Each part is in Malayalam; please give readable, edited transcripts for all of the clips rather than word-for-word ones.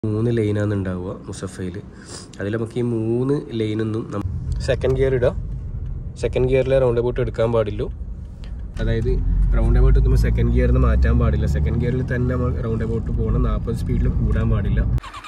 3 ലൈനാണ് ഉണ്ടാവുക മുസഫയിൽ. അതിൽ നമുക്ക് ഈ 3 ലൈനൊന്നും സെക്കൻഡ് ഗിയർ ഇടാം. സെക്കൻഡ് ഗിയറിൽ റൗണ്ട് അബൌട്ട് എടുക്കാൻ പാടില്ല. അതായത് റൗണ്ട് അബൌട്ട് എത്തുമ്പോൾ സെക്കൻഡ് ഗിയറിൽ നിന്ന് മാറ്റാൻ പാടില്ല. സെക്കൻഡ് ഗിയറിൽ തന്നെ നമ്മൾ റൗണ്ട് അബൌട്ട് പോകണം. 40 സ്പീഡിൽ കൂടാൻ പാടില്ല.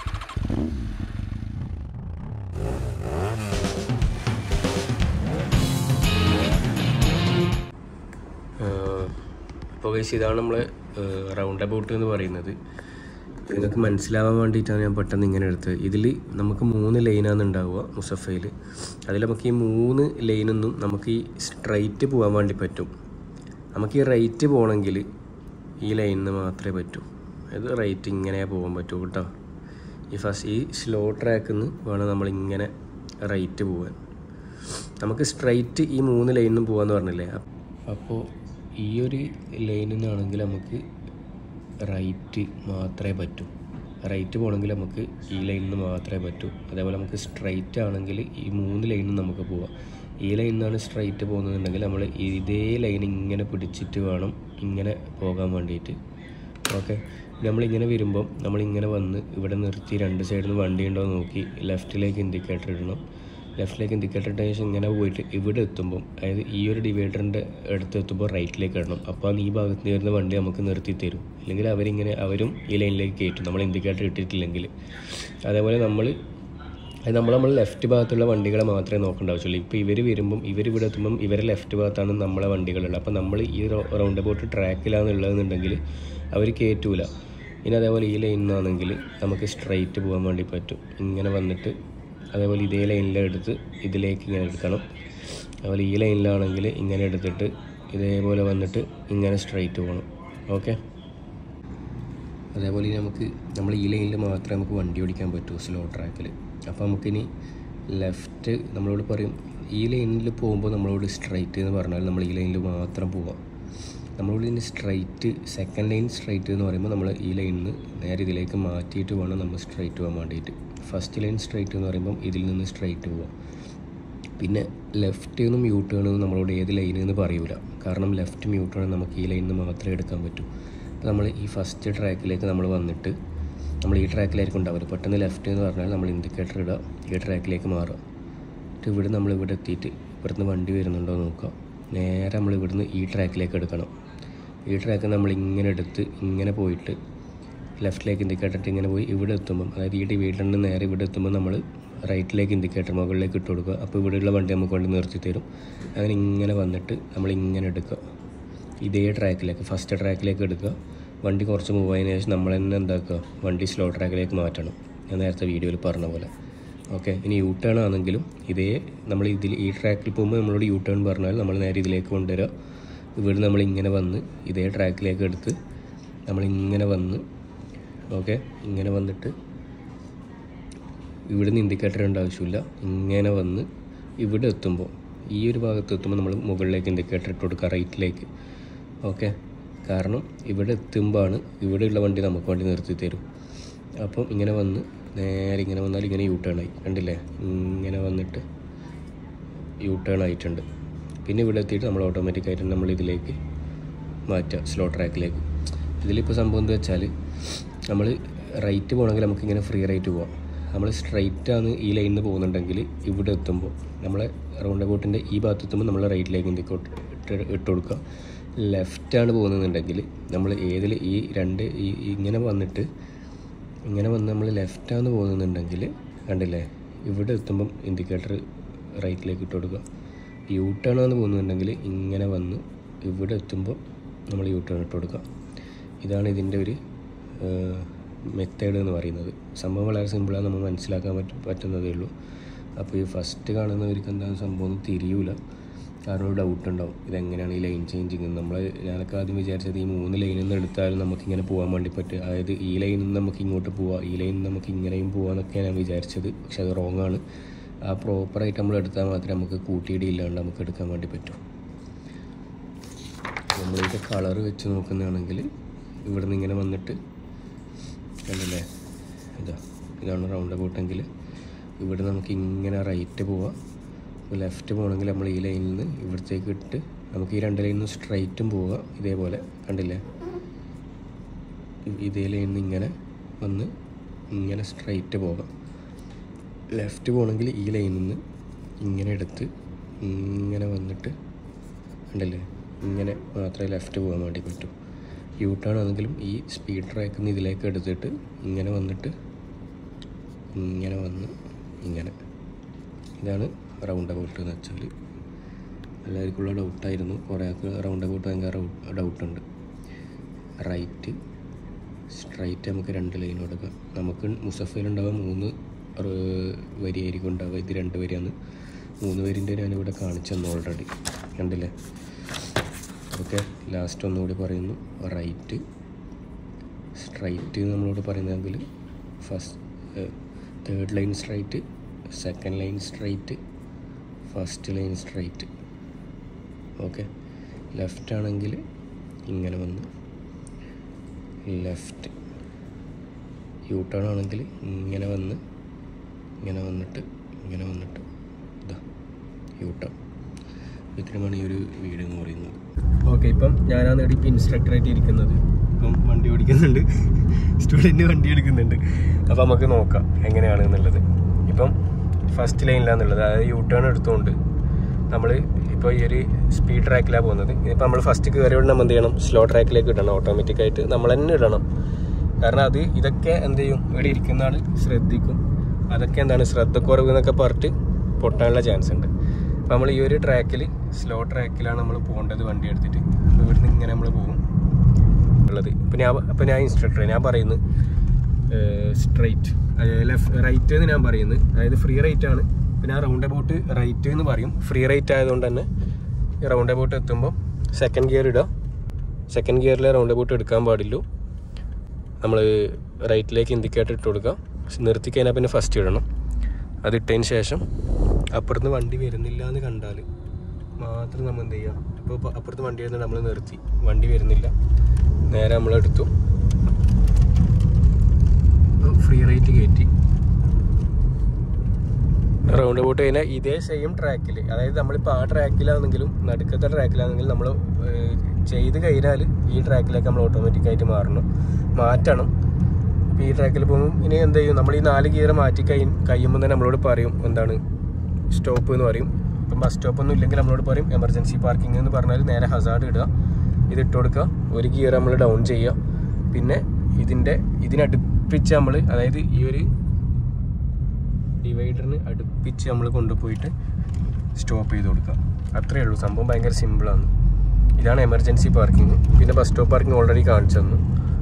അപ്പോൾ ഇതാണ് നമ്മൾ റൗണ്ട് അബൌട്ട് എന്ന് പറയുന്നത്. നിങ്ങൾക്ക് മനസ്സിലാവാൻ വേണ്ടിയിട്ടാണ് ഞാൻ പെട്ടെന്ന് ഇങ്ങനെ എടുത്തത്. ഇതിൽ നമുക്ക് 3 ലൈനാണ് ഉണ്ടാവുക മുസഫയിൽ. അതിൽ നമുക്ക് ഈ 3 ലൈനൊന്നും നമുക്ക് ഈ സ്ട്രൈറ്റ് പോകാൻ വേണ്ടി പറ്റും. നമുക്ക് ഈ റൈറ്റ് പോകണമെങ്കിൽ ഈ ലൈനിന് മാത്രമേ പറ്റൂ. അത് റൈറ്റ് ഇങ്ങനെ പോകാൻ പറ്റൂ കേട്ടോ. ഈ സ്ലോ ട്രാക്കിൽ നിന്ന് വേണം നമ്മളിങ്ങനെ റൈറ്റ് പോകാൻ. നമുക്ക് സ്ട്രൈറ്റ് ഈ 3 ലൈനിനും പോകാമെന്ന് പറഞ്ഞില്ലേ. അപ്പോൾ ഈ ഒരു ലൈനിൽ നിന്നാണെങ്കിൽ നമുക്ക് റൈറ്റ് മാത്രമേ പറ്റൂ. റൈറ്റ് പോകണമെങ്കിൽ നമുക്ക് ഈ ലൈനിൽ നിന്ന് മാത്രമേ പറ്റൂ. അതേപോലെ നമുക്ക് സ്ട്രൈറ്റ് ആണെങ്കിൽ ഈ 3 ലൈനും നമുക്ക് പോവാം. ഈ ലൈനിൽ നിന്നാണ് സ്ട്രൈറ്റ് പോകുന്നതെന്നുണ്ടെങ്കിൽ നമ്മൾ ഇതേ ലൈൻ ഇങ്ങനെ പിടിച്ചിട്ട് വേണം ഇങ്ങനെ പോകാൻ വേണ്ടിയിട്ട്. ഓക്കെ, നമ്മളിങ്ങനെ വരുമ്പം നമ്മളിങ്ങനെ വന്ന് ഇവിടെ നിർത്തി 2 സൈഡിൽ നിന്ന് വണ്ടി ഉണ്ടോ നോക്കി ലെഫ്റ്റിലേക്ക് ഇൻഡിക്കേറ്റർ ഇടണം. ലെഫ്റ്റിലേക്ക് ഇൻഡിക്കേറ്റർ ഇട്ടതിന് ശേഷം ഇങ്ങനെ പോയിട്ട് ഇവിടെ എത്തുമ്പം, അതായത് ഈ ഒരു ഡിവൈഡറിൻ്റെ അടുത്ത് എത്തുമ്പോൾ റൈറ്റിലേക്ക് ഇടണം. അപ്പോൾ ഈ ഭാഗത്ത് വരുന്ന വണ്ടി നമുക്ക് നിർത്തി തരും. അല്ലെങ്കിൽ അവരും ഈ ലൈനിലേക്ക് കയറ്റും നമ്മൾ ഇൻഡിക്കേറ്റർ ഇട്ടിട്ടില്ലെങ്കിൽ. അതേപോലെ നമ്മൾ ലെഫ്റ്റ് ഭാഗത്തുള്ള വണ്ടികളെ മാത്രമേ നോക്കേണ്ട ആവശ്യമുള്ളൂ. ഇപ്പോൾ ഇവർ വരുമ്പം ഇവരിവിടെ എത്തുമ്പം ഇവരെ ലെഫ്റ്റ് ഭാഗത്താണ് നമ്മളെ വണ്ടികളുള്ളത്. അപ്പോൾ നമ്മൾ ഈ റൗണ്ട് അബൌട്ട് ട്രാക്കിലാണ് ഉള്ളതെന്നുണ്ടെങ്കിൽ അവർ കയറ്റൂല. ഇനി അതേപോലെ ഈ ലൈനിലാണെങ്കിൽ നമുക്ക് സ്ട്രൈറ്റ് പോകാൻ വേണ്ടി പറ്റും. ഇങ്ങനെ വന്നിട്ട് അതേപോലെ ഇതേ ലൈനിലെടുത്ത് ഇതിലേക്ക് ഇങ്ങനെ എടുക്കണം. അതുപോലെ ഈ ലൈനിലാണെങ്കിൽ ഇങ്ങനെ എടുത്തിട്ട് ഇതേപോലെ വന്നിട്ട് ഇങ്ങനെ സ്ട്രൈറ്റ് പോകണം. ഓക്കെ, അതേപോലെ നമ്മൾ ഈ ലൈനിൽ മാത്രമേ നമുക്ക് വണ്ടി ഓടിക്കാൻ പറ്റൂ സ്ലോ ട്രാക്കിൽ. അപ്പോൾ നമുക്കിനി ലെഫ്റ്റ് നമ്മളോട് പറയും ഈ ലൈനിൽ പോകുമ്പോൾ നമ്മളോട് സ്ട്രൈറ്റ് എന്ന് പറഞ്ഞാൽ നമ്മൾ ഈ ലൈനിൽ മാത്രം പോവാം. നമ്മളോട് ഇനി സ്ട്രൈറ്റ് സെക്കൻഡ് ലൈൻ സ്ട്രൈറ്റ് എന്ന് പറയുമ്പോൾ നമ്മൾ ഈ ലൈനിൽ നിന്ന് നേരെ ഇതിലേക്ക് മാറ്റിയിട്ട് വേണം നമ്മൾ സ്ട്രൈറ്റ് പോകാൻ വേണ്ടിയിട്ട്. ഫസ്റ്റ് ലൈൻ സ്ട്രൈറ്റ് എന്ന് പറയുമ്പം ഇതിൽ നിന്ന് സ്ട്രൈറ്റ് പോവാം. പിന്നെ ലെഫ്റ്റ് നിന്നും യൂ ടേൺ എന്നും നമ്മളോട് ഏത് ലൈനിൽ നിന്ന് പറയൂല. കാരണം ലെഫ്റ്റും യൂ ടേണും നമുക്ക് ഈ ലൈനിൽ നിന്ന് മാത്രമേ എടുക്കാൻ പറ്റൂ. അപ്പോൾ നമ്മൾ ഈ ഫസ്റ്റ് ട്രാക്കിലേക്ക് നമ്മൾ വന്നിട്ട് നമ്മൾ ഈ ട്രാക്കിലായിരിക്കും ഉണ്ടാവില്ല. പെട്ടെന്ന് ലെഫ്റ്റ് എന്ന് പറഞ്ഞാൽ നമ്മൾ ഇൻഡിക്കേറ്റർ ഇടുക, ഈ ട്രാക്കിലേക്ക് മാറുക. എന്നിട്ട് ഇവിടെ എത്തിയിട്ട് ഇവിടുന്ന് വണ്ടി വരുന്നുണ്ടോ നോക്കുക. നേരെ നമ്മൾ ഇവിടുന്ന് ഈ ട്രാക്കിലേക്ക് എടുക്കണം. ഈ ട്രാക്ക് നമ്മൾ ഇങ്ങനെ എടുത്ത് ഇങ്ങനെ പോയിട്ട് ലെഫ്റ്റിലേക്ക് ഇൻഡിക്കേറ്റർ ഇട്ട് ഇങ്ങനെ പോയി ഇവിടെ എത്തുമ്പം, അതായത് ഈ ഡിവൈഡറിന് നേരെ ഇവിടെ എത്തുമ്പോൾ നമ്മൾ റൈറ്റിലേക്ക് ഇൻഡിക്കേറ്റർ മുകളിലേക്ക് ഇട്ട് കൊടുക്കുക. അപ്പോൾ ഇവിടെയുള്ള വണ്ടി നമുക്ക് വണ്ടി നിർത്തി തരും. അങ്ങനെ ഇങ്ങനെ വന്നിട്ട് നമ്മളിങ്ങനെ എടുക്കുക, ഇതേ ട്രാക്കിലേക്ക് ഫസ്റ്റ് ട്രാക്കിലേക്ക് എടുക്കുക. വണ്ടി കുറച്ച് മൂവ് ആയതിനു ശേഷം നമ്മൾ തന്നെ എന്താക്കുക, വണ്ടി സ്ലോ ട്രാക്കിലേക്ക് മാറ്റണം. ഞാൻ നേരത്തെ വീഡിയോയിൽ പറഞ്ഞ പോലെ. ഓക്കെ, ഇനി യൂ ടേൺ ആണെങ്കിലും ഇതേ നമ്മൾ ഈ ട്രാക്കിൽ പോകുമ്പോൾ നമ്മളോട് യൂ ടേൺ പറഞ്ഞാൽ നമ്മൾ നേരെ ഇതിലേക്ക് കൊണ്ടുവരിക. ഇവിടെ നമ്മളിങ്ങനെ വന്ന് ഇതേ ട്രാക്കിലേക്ക് എടുത്ത് നമ്മളിങ്ങനെ വന്ന് ഓക്കെ ഇങ്ങനെ വന്നിട്ട് ഇവിടുന്ന് ഇൻഡിക്കേറ്റർ ഇടേണ്ട ആവശ്യമില്ല. ഇങ്ങനെ വന്ന് ഇവിടെ എത്തുമ്പോൾ ഈ ഒരു ഭാഗത്ത് എത്തുമ്പോൾ നമ്മൾ മുകളിലേക്ക് ഇൻഡിക്കേറ്റർ ഇട്ട് കൊടുക്കുക, റൈറ്റിലേക്ക്. ഓക്കെ, കാരണം ഇവിടെ എത്തുമ്പോഴാണ് ഇവിടെയുള്ള വണ്ടി നമുക്ക് വണ്ടി നിർത്തി തരും. അപ്പം ഇങ്ങനെ വന്ന് നേരെ ഇങ്ങനെ വന്നാൽ ഇങ്ങനെ യൂ ടേൺ ആയി, കണ്ടില്ലേ? ഇങ്ങനെ വന്നിട്ട് യൂ ടേൺ ആയിട്ടുണ്ട്. പിന്നെ ഇവിടെ എത്തിയിട്ട് നമ്മൾ ഓട്ടോമാറ്റിക്കായിട്ട് നമ്മൾ ഇതിലേക്ക് മാറ്റുക, സ്ലോ ട്രാക്കിലേക്ക്. ഇതിലിപ്പോൾ സംഭവം എന്താ വെച്ചാൽ നമ്മൾ റൈറ്റ് പോകണമെങ്കിൽ നമുക്കിങ്ങനെ ഫ്രീ റൈറ്റ് പോകാം. നമ്മൾ സ്ട്രൈറ്റാണ് ഈ ലൈനിൽ നിന്ന് പോകുന്നുണ്ടെങ്കിൽ ഇവിടെ എത്തുമ്പോൾ നമ്മളെ റൗണ്ട് അബൌട്ടിൻ്റെ ഈ ഭാഗത്ത് എത്തുമ്പോൾ നമ്മൾ റൈറ്റിലേക്ക് ഇട്ട് കൊടുക്കുക. ലെഫ്റ്റാണ് പോകുന്നതെന്നുണ്ടെങ്കിൽ നമ്മൾ ഇങ്ങനെ വന്ന് നമ്മൾ ലെഫ്റ്റാണ് പോകുന്നുണ്ടെങ്കിൽ കണ്ടില്ലേ, ഇവിടെ എത്തുമ്പം ഇൻഡിക്കേറ്റർ റൈറ്റിലേക്ക് ഇട്ട് കൊടുക്കുക. യൂ ടേൺ ആണ് പോകുന്നുണ്ടെങ്കിൽ ഇങ്ങനെ വന്ന് ഇവിടെ എത്തുമ്പോൾ നമ്മൾ യൂ ടേൺ ഇട്ട് കൊടുക്കുക. ഇതാണ് ഇതിൻ്റെ ഒരു മെത്തേഡ് എന്ന് പറയുന്നത്. സംഭവം വളരെ സിമ്പിളാണ്, നമ്മൾ മനസ്സിലാക്കാൻ പറ്റുന്നതേ ഉള്ളൂ. അപ്പോൾ ഈ ഫസ്റ്റ് കാണുന്നവർക്ക് എന്താണ് സംഭവം തിരിയൂല. കാരണം ഒരു ഡൗട്ട് ഉണ്ടാവും, ഇതെങ്ങനെയാണ് ഈ ലൈൻ ചേഞ്ചിങ്. ഞാനൊക്കെ ആദ്യം വിചാരിച്ചത് ഈ 3 ലൈനിൽ നിന്ന് എടുത്താലും നമുക്കിങ്ങനെ പോകാൻ വേണ്ടി പറ്റും. അതായത് ഈ ലൈനിൽ നിന്ന് നമുക്ക് ഇങ്ങോട്ട് പോവാം, ഈ ലൈനിൽ നിന്ന് നമുക്ക് ഇങ്ങനെയും പോകാമെന്നൊക്കെയാണ് ഞാൻ വിചാരിച്ചത്. പക്ഷെ അത് റോങ് ആണ്. ആ പ്രോപ്പറായിട്ട് നമ്മൾ എടുത്താൽ മാത്രമേ നമുക്ക് കൂട്ടിയിടിയില്ലാണ്ട് നമുക്ക് എടുക്കാൻ വേണ്ടി പറ്റൂ. നമ്മളിത് കളർ വെച്ച് നോക്കുന്നതാണെങ്കിൽ ഇവിടെ നിന്ന് ഇങ്ങനെ വന്നിട്ട് കണ്ടല്ലേ, ഇതാണ് റൗണ്ട് അബൌട്ടെങ്കിൽ ഇവിടെ നമുക്ക് ഇങ്ങനെ റൈറ്റ് പോവാം. ലെഫ്റ്റ് പോകണമെങ്കിൽ നമ്മൾ ഈ ലൈനിൽ നിന്ന് ഇവിടത്തേക്ക് ഇട്ട് നമുക്ക് ഈ 2 ലൈനിൽ നിന്ന് സ്ട്രൈറ്റും പോവുക. ഇതേപോലെ കണ്ടില്ലേ, ഇതേ ലൈനിൽ നിന്ന് ഇങ്ങനെ വന്ന് ഇങ്ങനെ സ്ട്രൈറ്റ് പോകാം. ലെഫ്റ്റ് പോകണമെങ്കിൽ ഈ ലൈനിൽ നിന്ന് ഇങ്ങനെ എടുത്ത് ഇങ്ങനെ വന്നിട്ട് ഉണ്ടല്ലേ, ഇങ്ങനെ മാത്രമേ ലെഫ്റ്റ് പോകാൻ വേണ്ടി പറ്റൂ. യൂ ടേൺ ആണെങ്കിലും ഈ സ്പീഡ് ട്രാക്കിൽ നിന്ന് ഇതിലേക്ക് എടുത്തിട്ട് ഇങ്ങനെ വന്നിട്ട് ഇങ്ങനെ വന്ന് ഇങ്ങനെ. ഇതാണ് റൗണ്ട് അബൌട്ട് എന്ന് വെച്ചാൽ. എല്ലാവർക്കുള്ള ഡൗട്ടായിരുന്നു, കുറേ ആൾക്ക് റൗണ്ട് അബൌട്ട് ഭയങ്കര ഡൗട്ടുണ്ട്. റൈറ്റ് സ്ട്രൈറ്റ് നമുക്ക് 2 ലൈൻ കൊടുക്കാം. നമുക്ക് മുസഫയിലുണ്ടാവുക 3 വരിയായിരിക്കും ഉണ്ടാവുക. ഇത് 2 വരിയാണ്. 3 വരിൻ്റെ ഞാനിവിടെ കാണിച്ചു തന്നു ഓൾറെഡി, കണ്ടില്ലേ? ഓക്കെ, ലാസ്റ്റ് ഒന്നുകൂടി പറയുന്നു. റൈറ്റ് സ്ട്രൈറ്റ് നമ്മളോട് പറയുന്നതെങ്കിൽ third line straight, second line straight, first line straight. Okay, left ആണെങ്കിൽ ഇങ്ങനെ വന്ന് ലെഫ്റ്റ്. യൂ ടേൺ ആണെങ്കിൽ ഇങ്ങനെ വന്ന് ഇങ്ങനെ വന്നിട്ട് ഇതാ യൂ ടേൺ. ഇത്രയുമാണ് ഈ ഒരു വീഡിയോ എന്ന് പറയുന്നത്. ഓക്കെ, ഇപ്പം ഞാനാണ് ഇപ്പം ഇൻസ്ട്രക്ടറായിട്ട് ഇരിക്കുന്നത്. ഇപ്പം വണ്ടി ഓടിക്കുന്നുണ്ട്, സ്റ്റുഡൻറ്റ് വണ്ടി എടുക്കുന്നുണ്ട്. അപ്പം നമുക്ക് നോക്കാം എങ്ങനെയാണ് എന്നുള്ളത്. ഇപ്പം ഫസ്റ്റ് ലൈനിലാണെന്നുള്ളത്, അതായത് യൂ ടേൺ എടുത്തുകൊണ്ട് നമ്മൾ ഇപ്പോൾ ഈ ഒരു സ്പീഡ് ട്രാക്കിലാണ് പോകുന്നത്. ഇതിപ്പോൾ നമ്മൾ ഫസ്റ്റ് കയറി വിടണം, എന്ത് ചെയ്യണം, സ്ലോ ട്രാക്കിലേക്ക് ഇടണം. ഓട്ടോമാറ്റിക്കായിട്ട് നമ്മൾ തന്നെ ഇടണം. കാരണം ഇതൊക്കെ എന്ത് ചെയ്യും, ഇവിടെ ഇരിക്കുന്ന ആൾ ശ്രദ്ധിക്കും. അതൊക്കെ എന്താണ് ശ്രദ്ധക്കുറവ് എന്നൊക്കെ പറഞ്ഞിട്ട് പൊട്ടാനുള്ള ചാൻസ് ഉണ്ട്. അപ്പോൾ നമ്മൾ ഈ ഒരു ട്രാക്കിൽ, സ്ലോ ട്രാക്കിലാണ് നമ്മൾ പോകേണ്ടത് വണ്ടി എടുത്തിട്ട്. അപ്പോൾ ഇവിടുന്ന് ഇങ്ങനെ നമ്മൾ പോകും ഉള്ളത്. ഇപ്പോൾ ഞാൻ ഇൻസ്ട്രക്ടർ, ഞാൻ പറയുന്നത് സ്ട്രൈറ്റ് റൈറ്റ് എന്ന് ഞാൻ പറയുന്നത്. അതായത് ഫ്രീ റൈറ്റ് ആണ്. പിന്നെ ആ റൗണ്ട് അബൌട്ട് റൈറ്റ് എന്ന് പറയും. ഫ്രീ റൈറ്റ് ആയതുകൊണ്ട് തന്നെ ഈ റൗണ്ട് അബൌട്ട് എത്തുമ്പോൾ സെക്കൻഡ് ഗിയർ ഇടുക. സെക്കൻഡ് ഗിയറിൽ റൗണ്ട് അബൌട്ട് എടുക്കാൻ പാടില്ല. നമ്മൾ റൈറ്റിലേക്ക് ഇൻഡിക്കേറ്റർ ഇട്ട് കൊടുക്കുക. നിർത്തി കഴിഞ്ഞാൽ പിന്നെ ഫസ്റ്റ് ഇടണം. അതിട്ടതിന് ശേഷം അപ്പുറത്ത് വണ്ടി വരുന്നില്ല എന്ന് കണ്ടാൽ മാത്രം നമ്മൾ എന്ത് ചെയ്യുക, ഇപ്പോൾ അപ്പുറത്ത് വണ്ടി വരുന്നുണ്ട്, നമ്മൾ നിർത്തി. വണ്ടി വരുന്നില്ല, നേരെ നമ്മളെടുത്തു, ഫ്രീ റൈറ്റ് കയറ്റി റൗണ്ട് അബൌട്ട് കഴിഞ്ഞാൽ ഇതേ സെയിം ട്രാക്കിൽ, അതായത് നമ്മളിപ്പോൾ ആ ട്രാക്കിലാണെങ്കിലും നടുക്കത്തെ ട്രാക്കിലാണെങ്കിലും നമ്മൾ ചെയ്ത് കഴിഞ്ഞാൽ ഈ ട്രാക്കിലേക്ക് നമ്മൾ ഓട്ടോമാറ്റിക്കായിട്ട് മാറ്റണം. ഇപ്പോൾ ഈ ട്രാക്കിൽ പോകുമ്പോൾ ഇനി എന്ത് ചെയ്യും, നമ്മൾ ഈ 4 ഗിയർ മാറ്റി കഴിയുമ്പോൾ തന്നെ നമ്മളോട് പറയും എന്താണ് സ്റ്റോപ്പ് എന്ന് പറയും. ഇപ്പം ബസ് സ്റ്റോപ്പൊന്നും ഇല്ലെങ്കിൽ നമ്മളോട് പറയും എമർജൻസി പാർക്കിംഗ് എന്ന് പറഞ്ഞാൽ നേരെ ഹസാർഡ് ഇടുക, ഇതിട്ട് കൊടുക്കുക, 1 ഗിയർ നമ്മൾ ഡൗൺ ചെയ്യുക. പിന്നെ ഇതിനടുപ്പിച്ച് നമ്മൾ, അതായത് ഈ ഒരു ഡിവൈഡറിന് അടുപ്പിച്ച് നമ്മൾ കൊണ്ടുപോയിട്ട് സ്റ്റോപ്പ് ചെയ്ത് കൊടുക്കുക. അത്രയേ ഉള്ളൂ. സംഭവം ഭയങ്കര സിമ്പിളാണ്. ഇതാണ് എമർജൻസി പാർക്കിംഗ്. പിന്നെ ബസ് സ്റ്റോപ്പ് പാർക്കിംഗ് ഓൾറെഡി കാണിച്ചു തന്നു.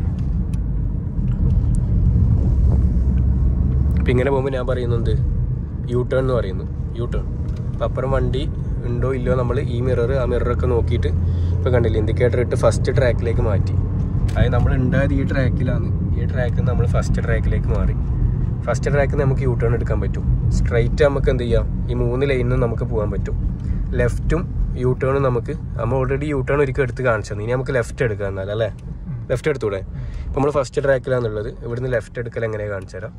അപ്പം ഇങ്ങനെ പോകുമ്പോൾ ഞാൻ പറയുന്നുണ്ട് യൂ ടേൺ എന്ന് പറയുന്നു. യൂ ടേൺ അപ്പം അപ്പുറം വണ്ടി ഉണ്ടോ ഇല്ലയോ നമ്മൾ ഈ ആ മിററൊക്കെ നോക്കിയിട്ട് ഇപ്പോൾ കണ്ടില്ല, ഇൻഡിക്കേറ്റർ ഇട്ട് ഫസ്റ്റ് ട്രാക്കിലേക്ക് മാറ്റി. അതായത് നമ്മൾ ഉണ്ടായത് ഈ ട്രാക്കിലാണ്. ഈ ട്രാക്കിൽ നിന്ന് നമ്മൾ ഫസ്റ്റ് ട്രാക്കിലേക്ക് മാറി. ഫസ്റ്റ് ട്രാക്കിൽ നിന്ന് നമുക്ക് യൂ ടേൺ എടുക്കാൻ പറ്റും. സ്ട്രൈറ്റ് നമുക്ക് എന്ത് ചെയ്യാം, ഈ 3 ലൈനിൽ നമുക്ക് പോകാൻ പറ്റും. ലെഫ്റ്റും യൂ ടേണും നമ്മൾ ഓൾറെഡി യൂ ടേൺ ഒരിക്കൽ എടുത്ത് കാണിച്ചത്. ഇനി നമുക്ക് ലെഫ്റ്റ് എടുക്കാം എന്നാൽ, അല്ലേ? ലെഫ്റ്റ് എടുത്തൂടെ? ഇപ്പം നമ്മൾ ഫസ്റ്റ് ട്രാക്കിലാണെന്നുള്ളത്. ഇവിടുന്ന് ലെഫ്റ്റ് എടുക്കൽ എങ്ങനെയാണ് കാണിച്ചു തരാം.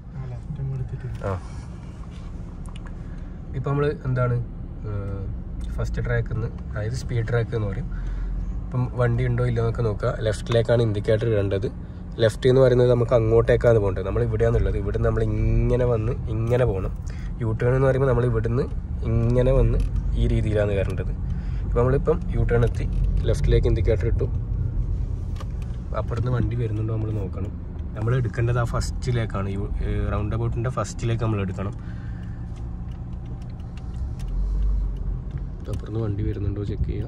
ഇപ്പം നമ്മൾ എന്താണ് ഫസ്റ്റ് ട്രാക്കിൽ നിന്ന്, അതായത് സ്പീഡ് ട്രാക്ക് എന്ന് പറയും. ഇപ്പം വണ്ടി ഉണ്ടോ ഇല്ലയോ എന്നൊക്കെ നോക്കുക. ലെഫ്റ്റിലേക്കാണ് ഇൻഡിക്കേറ്റർ ഇടേണ്ടത്. ലെഫ്റ്റ് എന്ന് പറയുന്നത് നമുക്ക് അങ്ങോട്ടേക്കാണ് പോകേണ്ടത്. നമ്മൾ ഇവിടെയാണുള്ളത്. ഇവിടുന്ന് നമ്മൾ ഇങ്ങനെ വന്ന് ഇങ്ങനെ പോകണം. യൂ ടേൺ എന്ന് പറയുമ്പോൾ നമ്മൾ ഇവിടുന്ന് ഇങ്ങനെ വന്ന് ഈ രീതിയിലാണ് വരേണ്ടത്. ഇപ്പം നമ്മളിപ്പം യൂ ടേൺ എത്തി, ലെഫ്റ്റിലേക്ക് ഇൻഡിക്കേറ്റർ ഇട്ടു. അപ്പുറത്ത് വണ്ടി വരുന്നുണ്ടോ നമ്മൾ നോക്കണം. നമ്മൾ എടുക്കേണ്ടത് ആ ഫസ്റ്റിലേക്കാണ്, റൗണ്ട് അബൌട്ടിൻ്റെ ഫസ്റ്റിലേക്ക് നമ്മൾ എടുക്കണം. അപ്പുറത്ത് വണ്ടി വരുന്നുണ്ടോ ചെക്ക് ചെയ്യാം.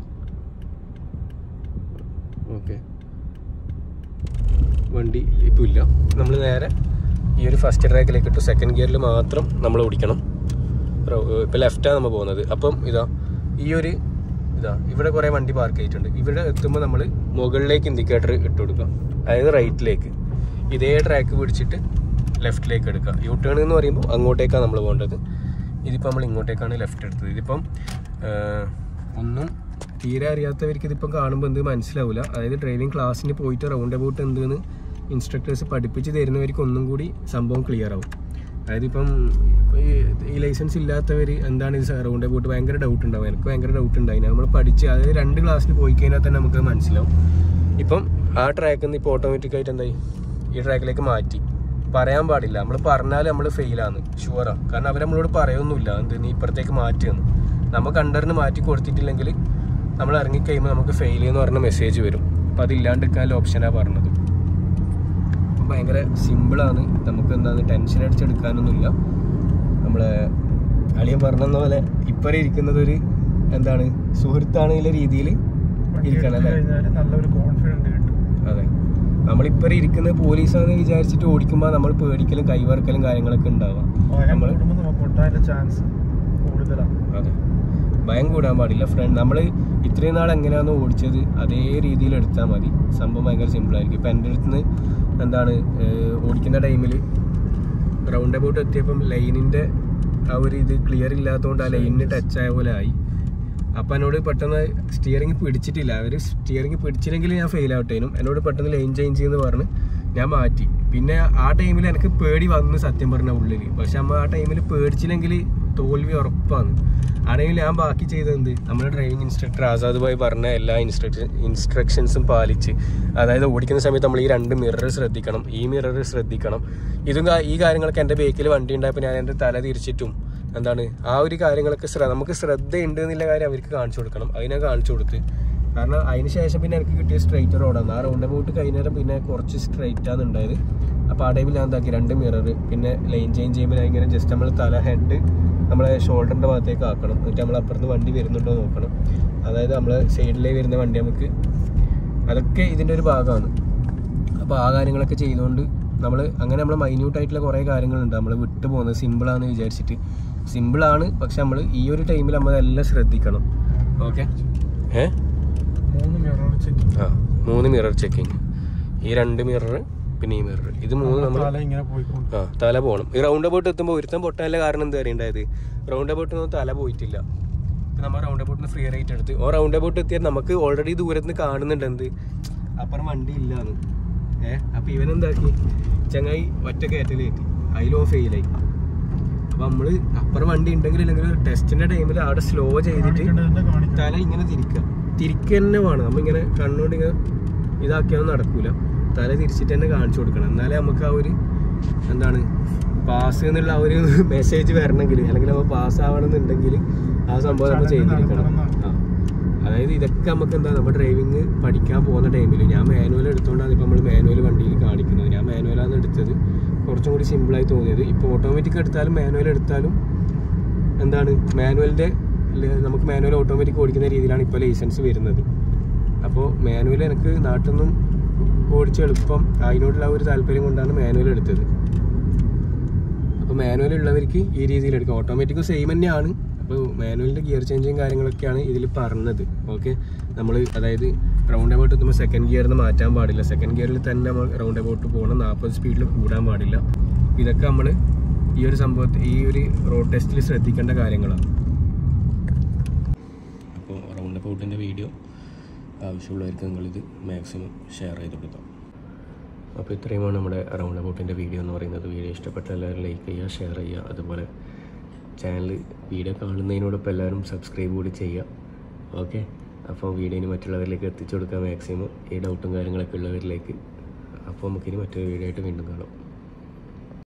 ഓക്കെ, വണ്ടി ഇപ്പോൾ ഇല്ല. നമ്മൾ നേരെ ഈ ഒരു ഫസ്റ്റ് ട്രാക്കിലേക്ക് ഇട്ടു. സെക്കൻഡ് ഗിയറിൽ മാത്രം നമ്മൾ ഓടിക്കണം. ഇപ്പോൾ ലെഫ്റ്റാണ് നമ്മൾ പോകുന്നത്. അപ്പം ഇവിടെ കുറേ വണ്ടി പാർക്ക് ചെയ്തിട്ടുണ്ട്. ഇവിടെ എത്തുമ്പോൾ നമ്മൾ മുകളിലേക്ക് ഇൻഡിക്കേറ്റർ ഇട്ട് കൊടുക്കുക, അതായത് റൈറ്റിലേക്ക്. ഇതേ ട്രാക്ക് പിടിച്ചിട്ട് ലെഫ്റ്റിലേക്ക് എടുക്കുക. യൂ ടേൺ എന്ന് പറയുമ്പോൾ അങ്ങോട്ടേക്കാണ് നമ്മൾ പോകേണ്ടത്. ഇതിപ്പോൾ നമ്മൾ ഇങ്ങോട്ടേക്കാണ് ലെഫ്റ്റ് എടുത്തത്. ഇതിപ്പം ഒന്നും തീരെ അറിയാത്തവർക്ക് ഇതിപ്പം കാണുമ്പോൾ എന്ത് മനസ്സിലാവില്ല. അതായത് ഡ്രൈവിംഗ് ക്ലാസ്സിന് പോയിട്ട് റൗണ്ട് അബൌട്ട് എന്തെന്ന് ഇൻസ്ട്രക്ടേഴ്സ് പഠിപ്പിച്ച് തരുന്നവർക്ക് ഒന്നും കൂടി സംഭവം ക്ലിയർ ആവും. അതായത് ഇപ്പം ഈ ലൈസൻസ് ഇല്ലാത്തവർ എന്താണ് ഇത് റൗണ്ട് അബൌട്ട് ഭയങ്കര ഡൗട്ട് ഉണ്ടാവും. എനിക്ക് ഭയങ്കര ഡൗട്ട് ഉണ്ടായിന്. നമ്മൾ പഠിച്ച് അതായത് 2 ക്ലാസ്സിന് പോയി കഴിഞ്ഞാൽ തന്നെ നമുക്ക് മനസ്സിലാവും. ഇപ്പം ആ ട്രാക്കിൽ നിന്ന് ഇപ്പോൾ ഓട്ടോമാറ്റിക്കായിട്ട് എന്തായി ഈ ട്രാക്കിലേക്ക് മാറ്റി. പറയാൻ പാടില്ല. നമ്മൾ പറഞ്ഞാൽ നമ്മൾ ഫെയിലാണ് ഷുവറാണ്. കാരണം അവർ നമ്മളോട് പറയൊന്നുമില്ല എന്ത് നീ ഇപ്പുറത്തേക്ക് മാറ്റിയെന്ന്. നമുക്ക് അണ്ടറിന് മാറ്റി കൊടുത്തിട്ടില്ലെങ്കിൽ നമ്മൾ ഇറങ്ങിക്കഴിയുമ്പോൾ നമുക്ക് ഫെയിൽ എന്ന് പറഞ്ഞ മെസ്സേജ് വരും. അപ്പോൾ അതില്ലാണ്ടിരിക്കാനുള്ള ഓപ്ഷനാണ് പറഞ്ഞത്. അപ്പം ഭയങ്കര സിമ്പിളാണ്. നമുക്ക് എന്താണ് ടെൻഷൻ അടിച്ചെടുക്കാനൊന്നുമില്ല. നമ്മളെ അളിയൻ പറഞ്ഞ പോലെ ഇപ്പറ ഇരിക്കുന്നത് ഒരു എന്താണ് സുഹൃത്താണെന്നുള്ള രീതിയിൽ ഇരിക്കണം അല്ലേ? നല്ലൊരു കോൺഫിഡൻസ് കിട്ടും. അതെ, നമ്മളിപ്പോ ഇരിക്കുന്നത് പോലീസാണെന്ന് വിചാരിച്ചിട്ട് ഓടിക്കുമ്പോൾ നമ്മൾ പേടിക്കലും കൈവറക്കലും കാര്യങ്ങളൊക്കെ ഉണ്ടാവാം. ചാൻസ് കൂടുതലാണ്. അതെ, ഭയം കൂടാൻ പാടില്ല. നമ്മൾ ഇത്രയും നാൾ എങ്ങനെയാണോ ഓടിച്ചത് അതേ രീതിയിൽ എടുത്താൽ മതി. സംഭവം ഭയങ്കര സിമ്പിളായിരിക്കും. ഇപ്പം എൻ്റെ അടുത്ത് നിന്ന് എന്താണ് ഓടിക്കുന്ന ടൈമിൽ റൗണ്ട് അബൌട്ട് എത്തിയപ്പം ലൈനിൻ്റെ ആ ഒരു ഇത് ക്ലിയർ ഇല്ലാത്തതുകൊണ്ട് ആ ലൈനിന് ടച്ച് ആയ പോലെ ആയി. അപ്പം എന്നോട് പെട്ടെന്ന് സ്റ്റിയറിംഗ് പിടിച്ചിട്ടില്ല. അവർ സ്റ്റിയറിംഗ് പിടിച്ചില്ലെങ്കിൽ ഞാൻ ഫെയിൽ ആവട്ടേനും. എന്നോട് പെട്ടെന്ന് ലൈൻ ചേഞ്ച് ചെയ്യുമെന്ന് പറഞ്ഞ് ഞാൻ മാറ്റി. പിന്നെ ആ ടൈമിൽ എനിക്ക് പേടി വന്നു സത്യം പറഞ്ഞ ഉള്ളിൽ. പക്ഷെ നമ്മൾ ആ ടൈമിൽ പേടിച്ചില്ലെങ്കിൽ തോൽവി ഉറപ്പാണ്. ആ ടൈമിൽ ഞാൻ ബാക്കി ചെയ്തത് നമ്മുടെ ഡ്രൈവിംഗ് ഇൻസ്ട്രക്ടർ ആസാദ് ഭായി പറഞ്ഞ എല്ലാ ഇൻസ്ട്രക്ഷൻസും പാലിച്ച്, അതായത് ഓടിക്കുന്ന സമയത്ത് നമ്മൾ ഈ 2 മിറർ ശ്രദ്ധിക്കണം, ഈ മിറർ ശ്രദ്ധിക്കണം. ഈ കാര്യങ്ങളൊക്കെ എൻ്റെ ബേക്കിൽ വണ്ടി ഉണ്ടായപ്പോൾ ഞാൻ എൻ്റെ തല തിരിച്ചിട്ടും എന്താണ് ആ ഒരു കാര്യങ്ങളൊക്കെ നമുക്ക് ശ്രദ്ധയുണ്ട് എന്നുള്ള കാര്യം അവർക്ക് കാണിച്ചു കൊടുക്കണം. അതിനെ കാണിച്ചു കൊടുത്ത്. കാരണം അതിന് ശേഷം പിന്നെ എനിക്ക് കിട്ടിയ സ്ട്രൈറ്റ് റോഡാണ്. ആ റൗണ്ട് അബൌട്ട് കഴിഞ്ഞേരം പിന്നെ കുറച്ച് സ്ട്രൈറ്റാണ് ഉണ്ടായത്. അപ്പോൾ ആ ടൈമിൽ ഞാൻ എന്താക്കി 2 മിറർ പിന്നെ ലൈൻ ചേഞ്ച് ചെയ്യുമ്പോൾ ഇങ്ങനെ ജസ്റ്റ് നമ്മൾ തല ഹെഡ് നമ്മളെ ഷോൾഡറിൻ്റെ ഭാഗത്തേക്ക് ആക്കണം. എന്നിട്ട് നമ്മൾ അപ്പുറത്ത് വണ്ടി വരുന്നുണ്ടോ നോക്കണം. അതായത് നമ്മൾ സൈഡിലേ വരുന്ന വണ്ടി നമുക്ക് അതൊക്കെ ഇതിൻ്റെ ഒരു ഭാഗമാണ്. അപ്പോൾ ആ കാര്യങ്ങളൊക്കെ ചെയ്തുകൊണ്ട് നമ്മൾ മൈന്യൂട്ടായിട്ടുള്ള കുറേ കാര്യങ്ങളുണ്ട് നമ്മൾ വിട്ടു പോകുന്നത്. സിമ്പിളാണെന്ന് വിചാരിച്ചിട്ട് സിമ്പിളാണ്, പക്ഷെ നമ്മൾ ഈ ഒരു ടൈമിൽ നമ്മളെല്ലാം ശ്രദ്ധിക്കണം. ഓക്കെ, 3 മിറർ ചെക്കിങ്, ഈ 2 മിറർ പിന്നെ ഈ മിറർ, ഇത് 3 നമ്മൾ തല പോകണം. ഈ റൗണ്ട് അബൌട്ട് എത്തുമ്പോൾ ഒരുത്തം പൊട്ടാനുള്ള കാരണം എന്താ അറിയേണ്ടത്? റൗണ്ട് അബൌട്ടിനൊന്നും തല പോയിട്ടില്ല. നമ്മൾ റൗണ്ട് അബൌട്ടിന് ഫ്രീ റൈറ്റ് എടുത്ത് റൗണ്ട് അബൌട്ട് എത്തിയാൽ നമുക്ക് ഓൾറെഡി ദൂരത്ത് നിന്ന് കാണുന്നുണ്ട് എന്ത് അപ്പുറം വണ്ടി ഇല്ലാന്ന്. അപ്പം ഇവനെന്താക്കി ചങ്ങായി ഒറ്റ കയറ്റലേറ്റി, അതിലോ ഫെയിലായി. അപ്പം നമ്മൾ അപ്പുറം വണ്ടി ഉണ്ടെങ്കിൽ ഇല്ലെങ്കിൽ ടെസ്റ്റിൻ്റെ ടൈമിൽ അവിടെ സ്ലോ ചെയ്തിട്ട് തല ഇങ്ങനെ തിരിക്കുക തന്നെ വേണം. നമ്മളിങ്ങനെ കണ്ണുകൊണ്ട് ഇങ്ങനെ ഇതാക്കിയാൽ നടക്കൂല. തല തിരിച്ചിട്ട് തന്നെ കാണിച്ചു കൊടുക്കണം. എന്നാലേ നമുക്ക് ആ ഒരു എന്താണ് പാസ് എന്നുള്ള ആ ഒരു മെസ്സേജ് വരണമെങ്കിൽ, അല്ലെങ്കിൽ നമ്മൾ പാസ് ആവണമെന്നുണ്ടെങ്കിൽ ആ സംഭവം നമ്മൾ ചെയ്തിരിക്കണം. അതായത് ഇതൊക്കെ നമുക്ക് എന്താ നമ്മൾ ഡ്രൈവിങ് പഠിക്കാൻ പോകുന്ന ടൈമിൽ ഞാൻ മാനുവൽ എടുത്തുകൊണ്ടാണ് ഇപ്പോൾ നമ്മൾ മാനുവൽ വണ്ടിയിൽ കാണിക്കുന്നത്. ഞാൻ മാനുവലാണ് എടുത്തത്, കുറച്ചും കൂടി സിമ്പിളായി തോന്നിയത്. ഇപ്പോൾ ഓട്ടോമാറ്റിക് എടുത്താലും മാനുവൽ എടുത്താലും എന്താണ് നമുക്ക് മാനുവൽ ഓട്ടോമാറ്റിക് ഓടിക്കുന്ന രീതിയിലാണ് ഇപ്പോൾ ലൈസൻസ് വരുന്നത്. അപ്പോൾ മാനുവൽ എനിക്ക് നാട്ടിൽ നിന്നും ഓടിച്ച് എളുപ്പം അതിനോടുള്ള ഒരു താല്പര്യം കൊണ്ടാണ് മാനുവൽ എടുത്തത്. അപ്പോൾ മാനുവൽ ഉള്ളവർക്ക് ഈ രീതിയിൽ എടുക്കാം. ഓട്ടോമാറ്റിക് സെയിം തന്നെയാണ്. അപ്പോൾ മാനുവലിൻ്റെ ഗിയർ ചേഞ്ചും കാര്യങ്ങളൊക്കെയാണ് ഇതിൽ പറഞ്ഞത്. ഓക്കെ, നമ്മൾ അതായത് റൗണ്ട് അബൌട്ട് എത്തുമ്പോൾ സെക്കൻഡ് ഗിയറിന് മാറ്റാൻ പാടില്ല. സെക്കൻഡ് ഗിയറിൽ തന്നെ നമ്മൾ റൗണ്ട് അബൌട്ട് പോകണം. 40 സ്പീഡിൽ കൂടാൻ പാടില്ല. ഇതൊക്കെ നമ്മൾ ഈ ഒരു റോഡ് ടെസ്റ്റിൽ ശ്രദ്ധിക്കേണ്ട കാര്യങ്ങളാണ്. അപ്പോൾ റൗണ്ട് അബൌട്ടിൻ്റെ വീഡിയോ ആവശ്യമുള്ളവർക്ക് നിങ്ങളിത് മാക്സിമം ഷെയർ ചെയ്ത് കൊടുക്കാം. അപ്പോൾ ഇത്രയുമാണ് നമ്മുടെ റൗണ്ട് അബൌട്ടിൻ്റെ വീഡിയോ എന്ന് പറയുന്നത്. വീഡിയോ ഇഷ്ടപ്പെട്ട എല്ലാവരും ലൈക്ക് ചെയ്യുക, ഷെയർ ചെയ്യുക. അതുപോലെ ചാനൽ വീഡിയോ കാണുന്നതിനോടൊപ്പം എല്ലാവരും സബ്സ്ക്രൈബ് കൂടി ചെയ്യുക. ഓക്കെ, അപ്പോൾ വീഡിയോന് മറ്റുള്ളവരിലേക്ക് എത്തിച്ചു കൊടുക്കുക മാക്സിമം, ഈ ഡൗട്ടും കാര്യങ്ങളൊക്കെ ഉള്ളവരിലേക്ക്. അപ്പോൾ നമുക്കിനി മറ്റൊരു വീഡിയോ ആയിട്ട് വീണ്ടും കാണാം.